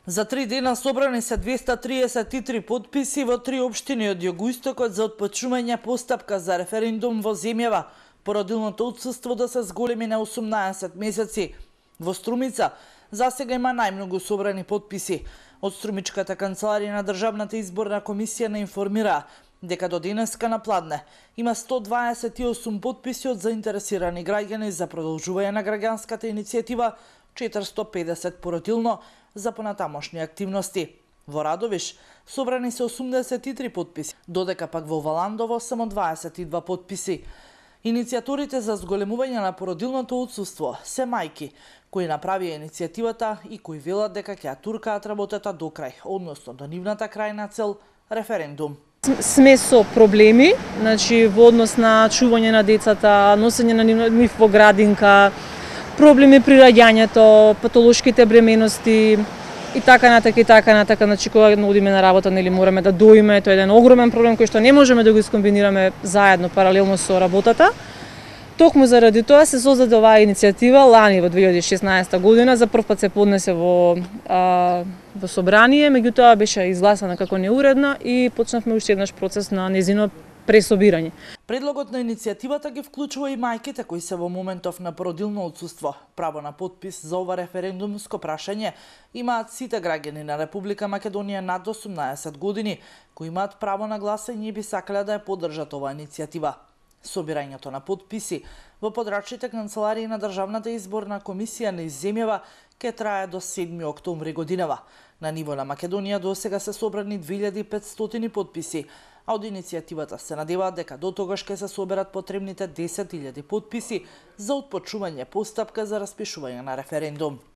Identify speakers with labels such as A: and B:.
A: За 3 дена собрани се 233 подписи во 3 општини од југоистокот за отпочнување постапка за референдум во земјава по родилното отсуство да се зголеми на 18 месеци. Во Струмица засега има најмногу собрани подписи. Од Струмичката канцеларија на Државната изборна комисија не информира дека до денеска на Пладне има 128 подписи од заинтересирани граѓани за продолжување на граѓанската иницијатива 450 породилно за понатамошни активности. Во Радовиш собрани се 83 подписи, додека пак во Валандово само 22 подписи. Иницијаторите за зголемување на породилното отсуство се мајки кои направија иницијативата и кои велат дека ќе ја туркаат работата до крај, односно до нивната крајна цел референдум.
B: Сме со проблеми, во однос на чување на децата, носење на нив во градинка, проблеми при раѓањето, патолошките бременности и така натака, кога одиме на работа, мораме да доиме, тоа е еден огромен проблем кој што не можеме да го искомбинираме заедно паралелно со работата. Токму заради тоа се создаде оваа иницијатива лани во 2016 година, за прв пат се поднесе во собрание, меѓутоа беше изгласана како неуредна и почнавме уште еднаш процес на незино пресобирање.
A: Предлогот на иницијативата ги вклучува и мајките кои се во моментов на породилно отсуство. Право на подпис за ова референдумско прашање имаат сите граѓани на Република Македонија над 18 години кои имаат право на гласање и би сакале да ја поддржат оваа иницијатива. Собирањето на подписи во подрачните канцеларии на Државната изборна комисија низ земјава ќе трае до 7 октомври годинава. На ниво на Македонија досега се собрани 2500 подписи, а од иницијативата се надеваат дека до тогаш ќе се соберат потребните 10.000 подписи за отпочнување постапка за распишување на референдум.